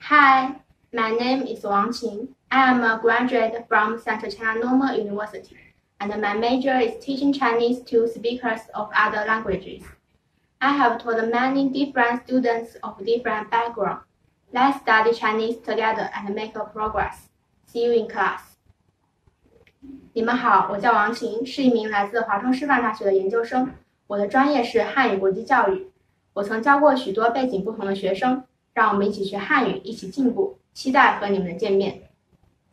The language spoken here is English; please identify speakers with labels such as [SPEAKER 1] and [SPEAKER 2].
[SPEAKER 1] Hi, my name is Wang Qing. I am a graduate from Central China Normal University, and my major is teaching Chinese to speakers of other languages. I have taught many different students of different backgrounds. Let's study Chinese together and make a progress. See you in class. 你们好，我叫王晴，是一名来自华中师范大学的研究生。我的专业是汉语国际教育。我曾教过许多背景不同的学生，让我们一起学汉语，一起进步。期待和你们的见面。